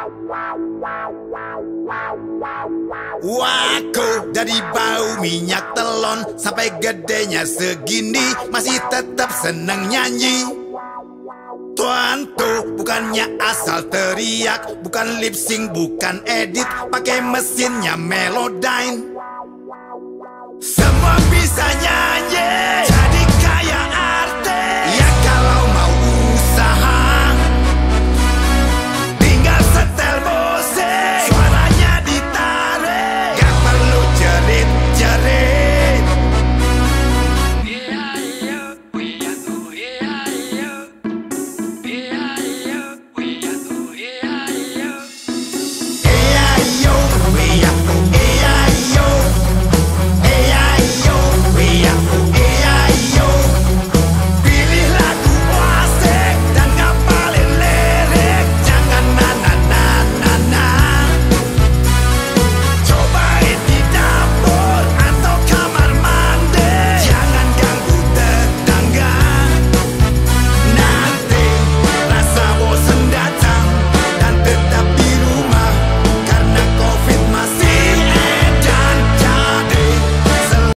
Waku dari bau minyak telon sampai gedenya segini masih tetap seneng nyanyi. Tuanku bukannya asal teriak, bukan lip sync, bukan edit, pakai mesinnya Melodyne. Semua bisa nyanyi.